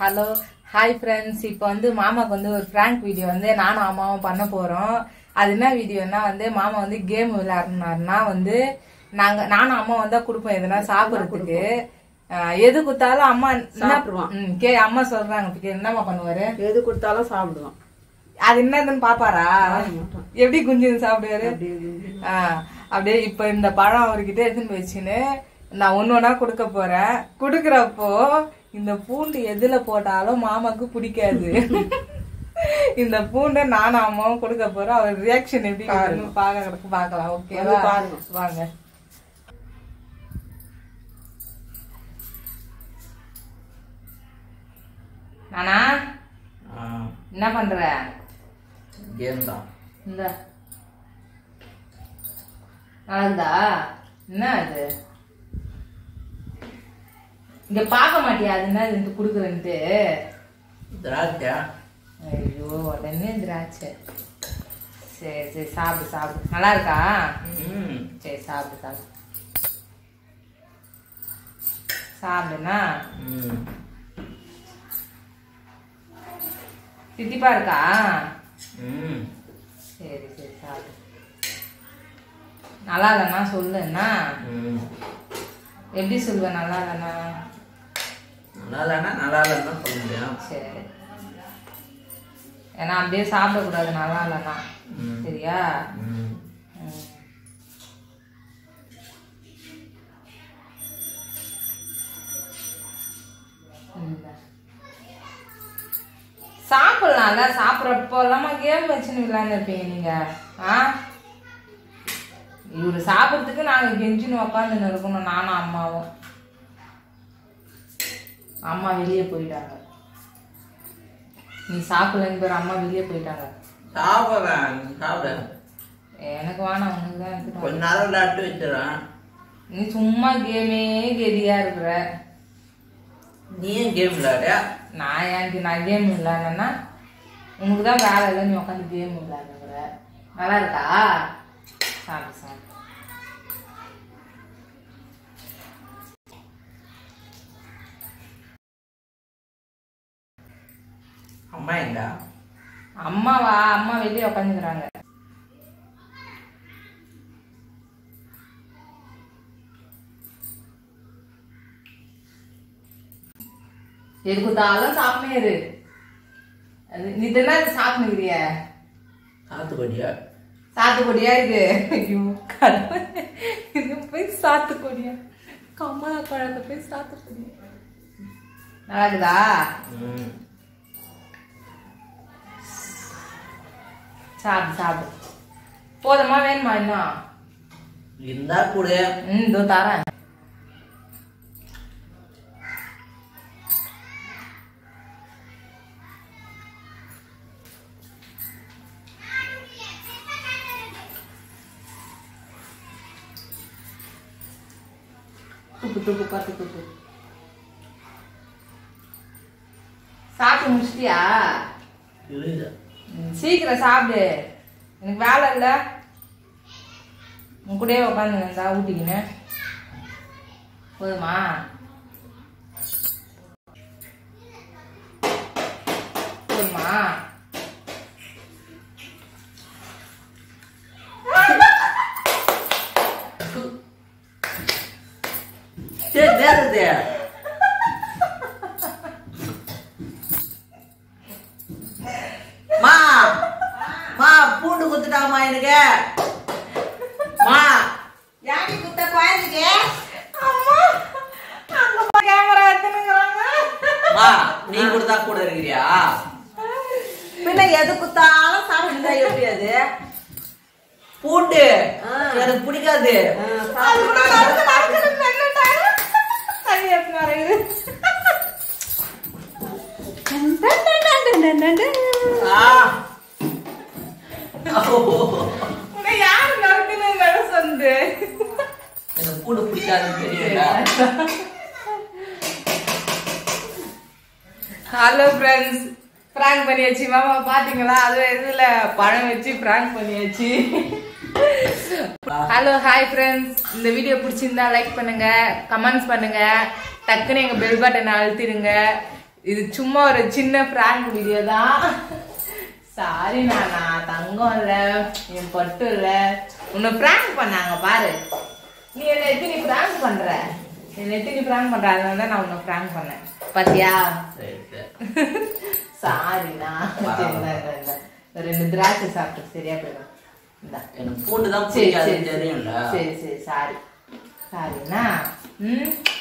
Hello hi friends. இப்போ வந்து மாமாக்கு வந்து ஒரு பிராங்க் வீடியோ வந்து நானும் அம்மாவும் பண்ண போறோம். அது என்ன வீடியோன்னா வந்து மாமா வந்து கேம் விளையாடுனாருன்னா வந்து நானும் அம்மா வந்தா கொடுப்போம் எதுனா சாப்பிடறதுக்கு. எது கொடுத்தாலும் அம்மா சாப்பிடுவான். அம்மா சொல்றாங்க என்னம்மா பண்ணுவாரு? எது கொடுத்தாலும் சாப்பிடுவான். அது என்னதுன்னு பாப்பாரா? எப்படி குஞ்சுன்னு சாப்பிடுவாரு? அப்படியே இப்ப இந்த பழம் அவர்கிட்ட எடுத்துன்னு போயிடுச்சுன்னு நான் ஒன்னொன்னா கொடுக்க போறேன். குடுக்கறப்போ இந்த பூண்டு எதுல போட்டாலும் மாமாக்கு பிடிக்காது. இந்த பூண்டை நானும் அம்மாவும் கொடுக்க போறோம். அவர் ரியாக்ஷன் எப்படி பாக்கலாம். ஓகேவா? வாங்க. நானா என்ன பண்ற? கேம் தான். இந்த நல்லதா? என்ன அது? இங்க பாக்க மாட்டியா? அது என்ன இது குடுக்குறேன்ட்டு? திராட்சை. ஐயோ உடனே திராட்சை. சரி சரி சாப்பிடு சாப்பிடு. நல்லா இருக்கா? சரி சாப்பிடு சாப்பிடு சாப்பிடுனா தித்திப்பா இருக்கா? சரி சரி சாப்பிடு. நல்லா இல்லைன்னா சொல்லுன்னா எப்படி சொல்லுவேன்? நல்லா இல்லைன்னா நல்லா இல்லைன்னா சொல்ல முடியும். சரி, ஏன்னா அப்படியே சாப்பிடக்கூடாது நல்லா இல்லைன்னா. சரியா? சாப்பிடலாம்ல. சாப்பிட்றப்போ இல்லாம கேம் வச்சுன்னு விளையாண்டு இருப்பீங்க நீங்க. இவரு சாப்பிட்றதுக்கு நாங்க கெஞ்சின்னு உக்காந்துன்னு இருக்கணும் நானும் அம்மாவும். அம்மா வெளியே போயிட்டாங்க. நீ சாப்பிடலன்னு பேர் அம்மா வெளியே போயிட்டாங்க. சாப்பிட எனக்கு வேணாம், உனக்கு தான் எடுத்துட்டு கொஞ்ச நேரம் விளையாட்டு வச்சிடறேன். நீ சும்மா கேமே கெதியா இருக்கிற. நீ ஏன் கேம் விளையாட? நான் கேம் விளையாடுனா உனக்கு தான் வேலை இல்லை. நீ உட்காந்து கேம் விளையாடுற. நல்லா இருக்கா? சாப்பிடு சாப்பிடு. அம்மா எங்க? அம்மாவா? அம்மா வெளியே உட்காந்துக்கிறாங்க. எது கொடுத்தாலும் சாப்பிட்டே இரு. நீ தானே சாப்பிடுங்கிறிய? சாத்துக்குடியா? சாத்துக்குடியா இது? ஐயோ இது போய் சாத்துக்குடியா? கமலா பழத்தை போய் சாத்துக்குடியா? நல்லா இருக்குதா? சாப்பிடு சாப்பிடு. போதுமா? வேணுமா இன்னும்? இருந்தா கூட. இதோ தரேன். துப்பு துப்பு பத்து துப்பு. சாப்பிட்டு முடிச்சிட்டியா? சீக்கிரம் சாப்பிடு. எனக்கு வேலை இல்ல. உன் கூடயே உட்காந்து இருந்தா ஊட்டிக்கின்னு. போதுமா? போதுமா? பூண்டு குத்துட்டாமா எனக்கு. யாரு குத்த குழந்தைக்கு? அம்மா அங்க கேமரா எடுத்துனுங்கறாங்க. நீ கொடுத்தா கூட இருக்கிறியா? பின்ன எது குத்தாலும் சாப்பிடுதா? எப்படி அது? பூண்டு எனக்கு பிடிக்காது. யாரு நடக்குன்னு சொந்து எனக்கு பூண்டு பிடிக்காதுன்னு தெரியல. ஹலோ ஃப்ரெண்ட்ஸ், பிராங்க் பண்ணியாச்சு. மாமா பாத்தீங்களா? அது இதுல பழம் வச்சு பிராங்க் பண்ணியாச்சு. Hello hi friends. இந்த வீடியோ பிடிச்சிருந்தா லைக் பண்ணுங்க, கமெண்ட்ஸ் பண்ணுங்க, டக்குன்னு எங்க பெல் பட்டனை அழுத்திடுங்க. இது சும்மா ஒரு சின்ன பிராங்க் வீடியோ தான். சாரி நானா, தங்கம் இல்ல, என் பட்டு இல்ல, உன்னை பிராங்க் பண்ணாங்க பாரு. நீ என்ன எத்தனை பிராங்க் பண்ற, என்ன எத்தனை பிராங்க் பண்ற, அதனால நான் உன்னை பிராங்க் பண்ணேன் பாத்தியா. சாரிண்ணா. ரெண்டு திராட்சை சாப்பிட்டு சரியா போயிடும். எனக்கு பூண்டு தான் சரி தெரியும்ல. சரி சரி சாரி சாரிண்ணா.